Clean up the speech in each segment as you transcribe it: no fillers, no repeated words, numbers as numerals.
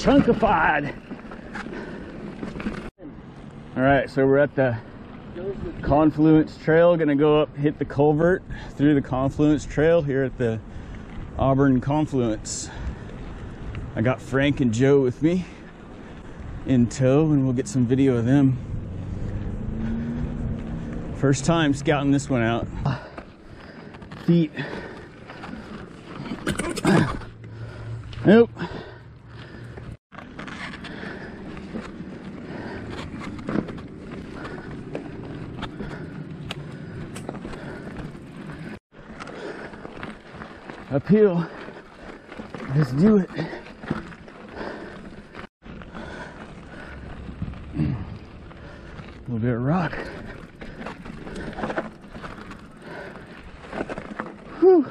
chunkified. All right, so we're at the Confluence Trail. Gonna go up, hit the culvert through the Confluence Trail here at the Auburn Confluence. I got Frank and Joe with me in tow, and we'll get some video of them. First time scouting this one out. Feet. Nope. Uphill. Let's do it. A little bit of rock. Whew.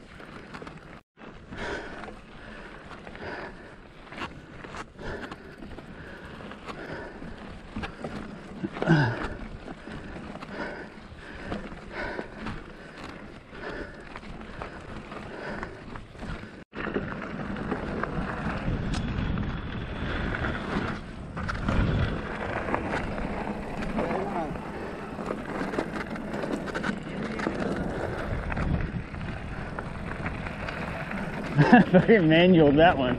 Very manual, that one.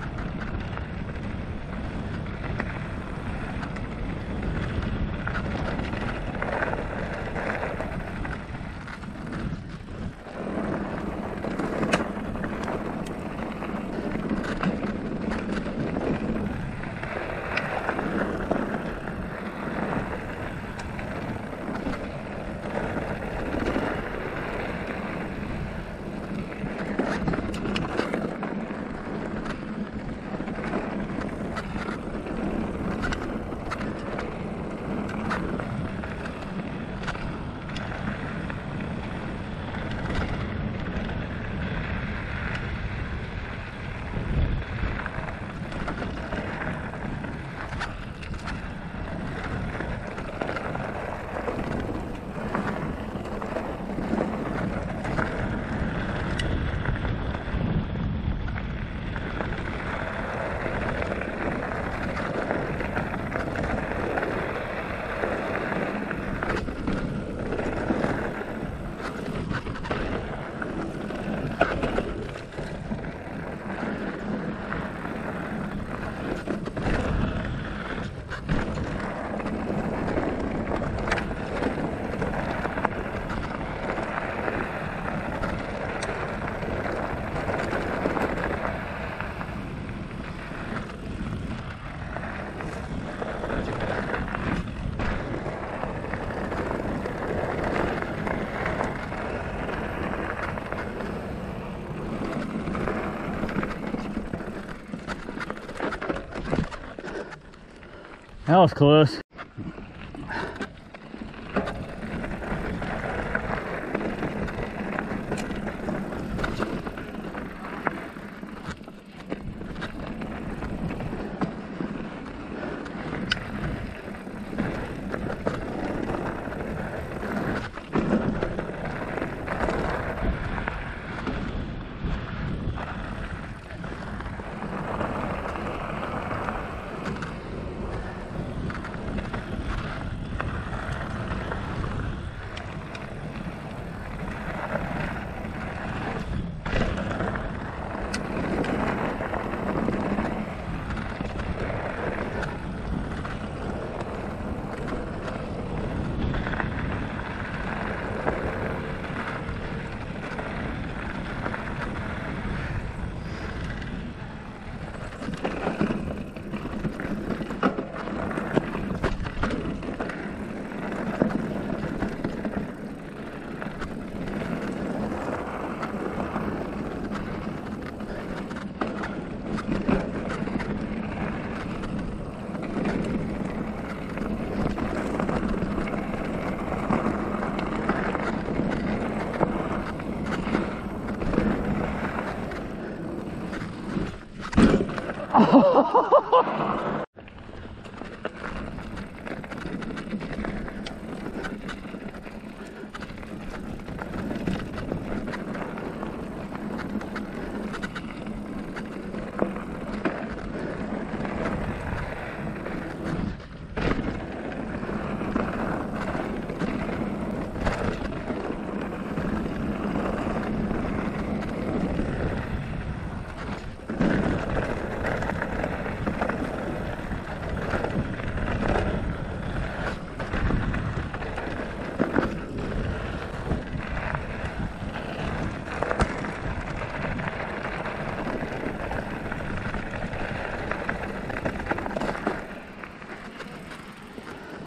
That was close.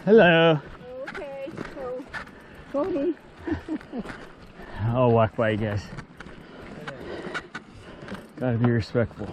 Hello. Okay, so Cody. I'll walk by you guys. Gotta be respectful.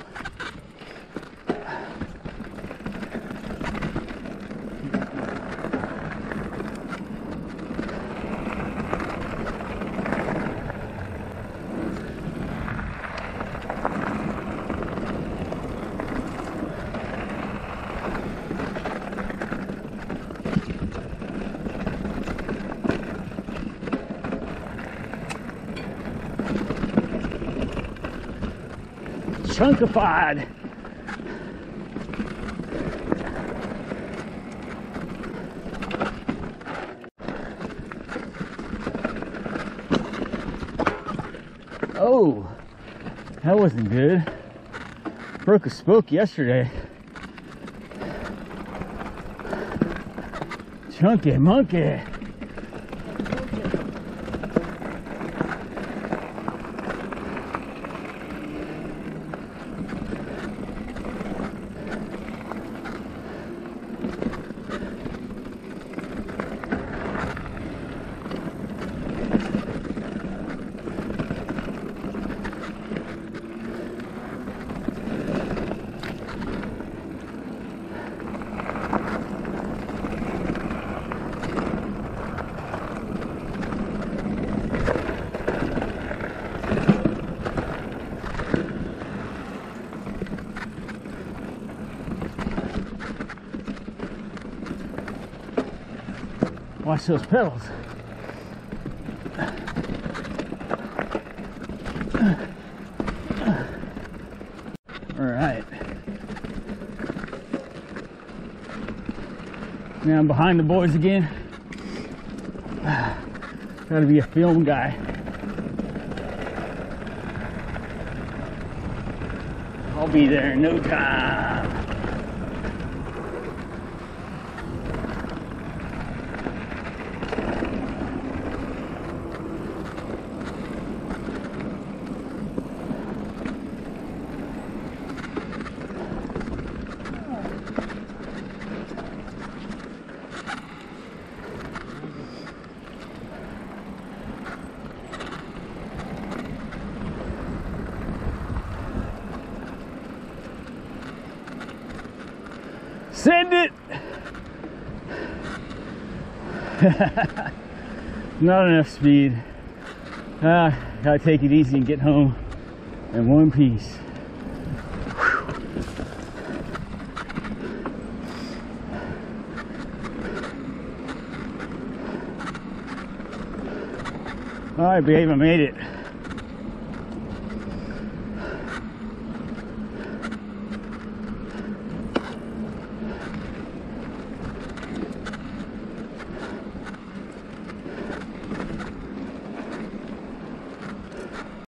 Chunkified. Oh, that wasn't good. Broke a spoke yesterday. Chunky monkey. Watch those pedals. All right. Now I'm behind the boys again. Gotta be a film guy. I'll be there in no time. Send it! Not enough speed. Gotta take it easy and get home in one piece. All right, babe, I made it.